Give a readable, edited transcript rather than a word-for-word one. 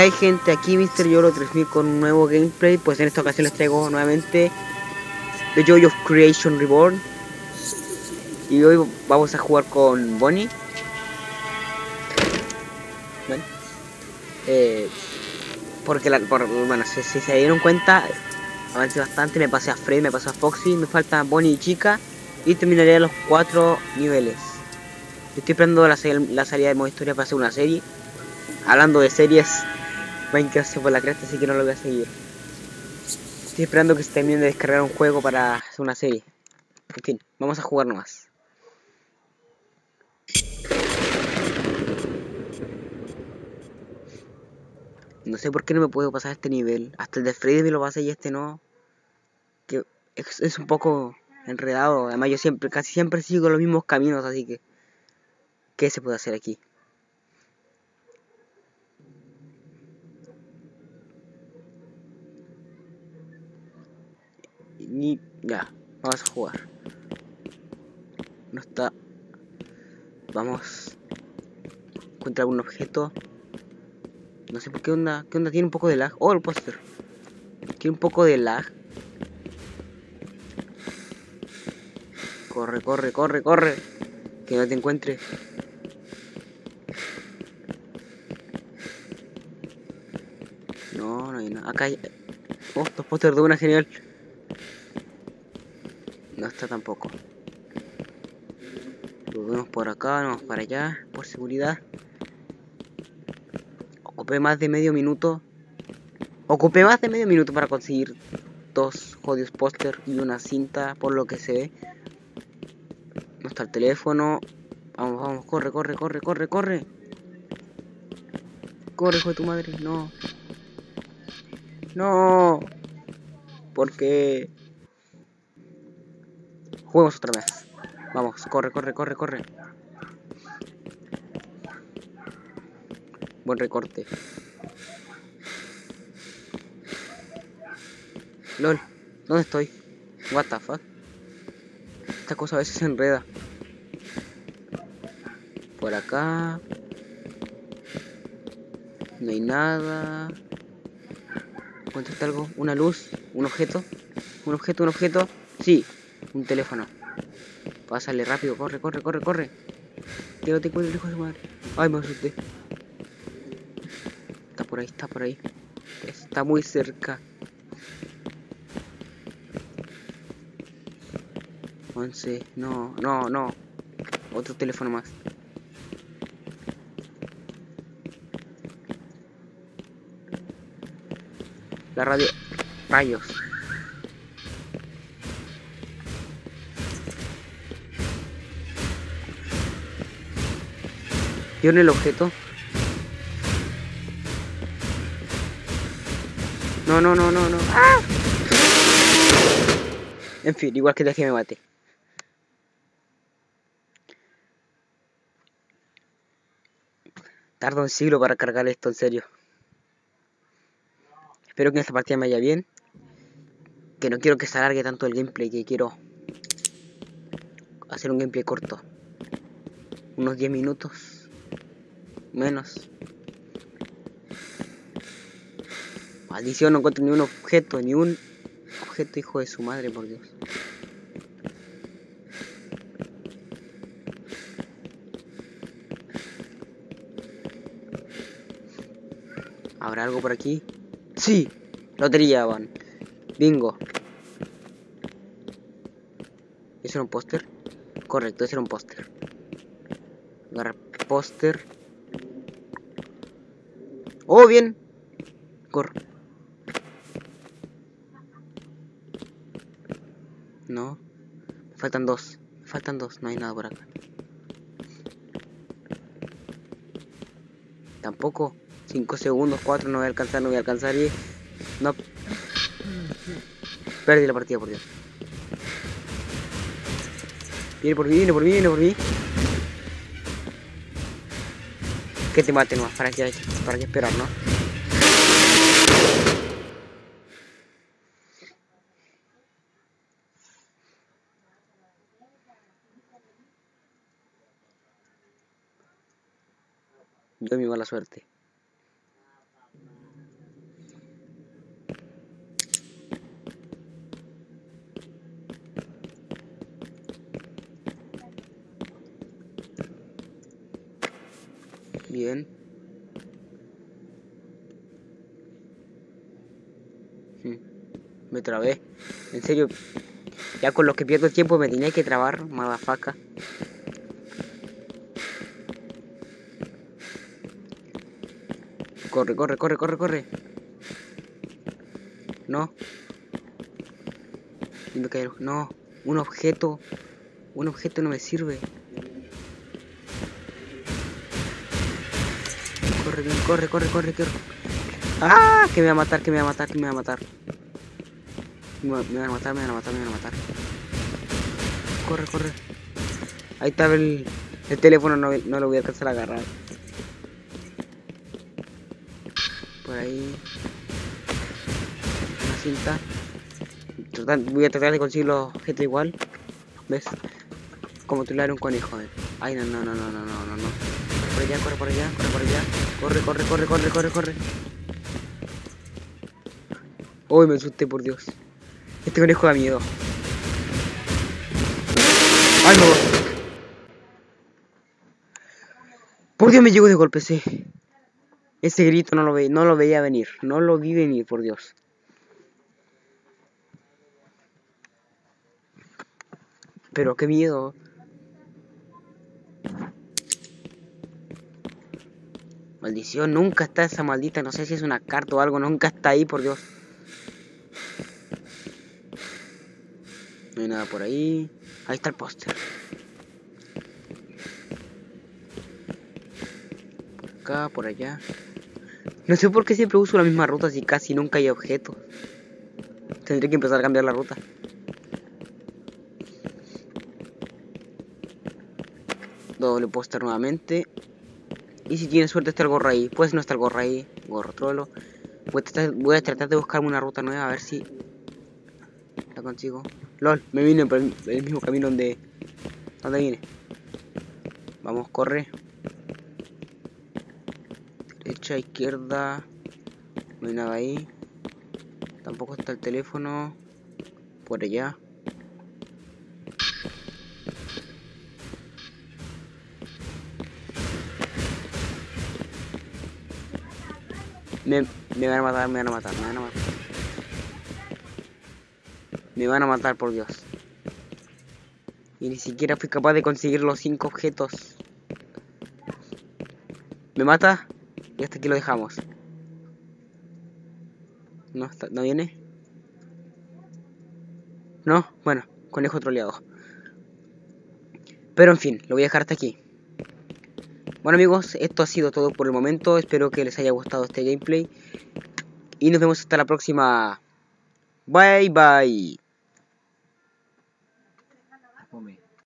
Hay gente aquí, Mr. Yolo 3000 con un nuevo gameplay. Pues en esta ocasión les traigo nuevamente The Joy of Creation Reborn. Y hoy vamos a jugar con Bonnie. ¿Ven? Porque bueno, si se dieron cuenta, avancé bastante. Me pasé a Fred, me pasé a Foxy, me falta Bonnie y Chica. Y terminaré los 4 niveles. Estoy esperando la salida del modo historia para hacer una serie. Hablando de series, Minecraft se por la cresta, así que no lo voy a seguir. Estoy esperando que se termine de descargar un juego para hacer una serie. En fin, vamos a jugar nomás. No sé por qué no me puedo pasar este nivel. Hasta el de Freddy me lo pasé y este no. Que es un poco enredado. Además yo casi siempre sigo los mismos caminos, así que ¿qué se puede hacer aquí? Ya, vamos a jugar. No está. Vamos. Encuentra algún objeto. No sé por qué onda. ¿Qué onda? Tiene un poco de lag. Oh, el póster. Tiene un poco de lag. Corre, corre, corre, corre. Que no te encuentre. No, no hay nada. Acá hay. Oh, dos pósters de una genial. No está tampoco. Lo vemos por acá, vamos para allá, por seguridad. Ocupé más de medio minuto. Ocupé más de medio minuto para conseguir 2 jodidos póster y una cinta, por lo que se ve. No está el teléfono. Vamos, vamos, corre, corre, corre, corre, corre. Corre, hijo de tu madre, no. No. ¿Por qué? Juguemos otra vez. Vamos, corre, corre, corre, corre. Buen recorte. LOL, ¿dónde estoy? What the fuck? Esta cosa a veces se enreda. Por acá. No hay nada. ¿Encontraste algo? ¿Una luz? ¿Un objeto? ¿Un objeto? ¿Un objeto? Sí, un teléfono. Pásale rápido, corre, corre, corre, corre. Que no te encuentres, hijo de su madre. Ay, me asusté. Está por ahí, está por ahí. Está muy cerca. 11, no, no, no. Otro teléfono más. La radio. Rayos. ¿Vieron el objeto? No, no, no, no, no. ¡Ah! En fin, igual que dejé me mate. Tarda un siglo para cargar esto, en serio. Espero que en esta partida me vaya bien. Que no quiero que se alargue tanto el gameplay, que quiero hacer un gameplay corto. Unos 10 minutos. Menos. Maldición, no encuentro ni un objeto, hijo de su madre, por Dios. ¿Habrá algo por aquí? ¡Sí! Lotería, van. Bingo. ¿Ese era un póster? Correcto, ese era un póster. Agarra póster. ¡Oh, bien! Corre. No. Me faltan dos. Me faltan dos. No hay nada por acá. Tampoco. 5 segundos, 4. No voy a alcanzar, no voy a alcanzar. Y... no. Perdí la partida, por Dios. Viene por mí, viene por mí, viene por mí. Que te mate nomás. ¿Para qué esperar, no? Yo mi mala suerte. Bien. Me trabé. En serio. Ya con los que pierdo tiempo me tenía que trabar, madafaca. Corre, corre, corre, corre, corre. No. Y me cayeron. No. Un objeto. Un objeto no me sirve. Corre, corre, corre, corre, corre. ¡Ah! Que me va a matar, que me va a matar, que me va a matar. Me van a matar, me van a matar, me van a matar. Corre, corre. Ahí está el teléfono, no lo voy a alcanzar a agarrar. Por ahí. Una cinta. Voy a tratar de conseguir los objetos igual. ¿Ves? Como tular un conejo. Ay, no, no, no, no, no, no, no. Por allá, corre por allá, corre por allá. Corre, corre, corre, corre, corre, corre. Uy, me asusté, por Dios. Este conejo da miedo. ¡Ay, no! Por Dios, me llegó de golpe, sí. Ese grito no lo veía venir. No lo vi venir, por Dios. Pero qué miedo. Maldición, nunca está esa maldita. No sé si es una carta o algo. Nunca está ahí, por Dios. No hay nada por ahí. Ahí está el póster. Por acá, por allá. No sé por qué siempre uso la misma ruta si casi nunca hay objetos. Tendré que empezar a cambiar la ruta. Doble póster nuevamente. Y si tienes suerte está el gorro ahí. Pues no está el gorro ahí. Gorro trolo. Voy a tratar de buscarme una ruta nueva a ver si la consigo. LOL, me vine por el mismo camino donde vine. Vamos, corre. Derecha, izquierda. No hay nada ahí. Tampoco está el teléfono. Por allá. Me van a matar, me van a matar, me van a matar. Me van a matar, por Dios. Y ni siquiera fui capaz de conseguir los 5 objetos. ¿Me mata? Y hasta aquí lo dejamos. No, ¿no viene? No, bueno, conejo troleado. Pero en fin, lo voy a dejar hasta aquí. Bueno amigos, esto ha sido todo por el momento. Espero que les haya gustado este gameplay. Y nos vemos hasta la próxima. Bye bye.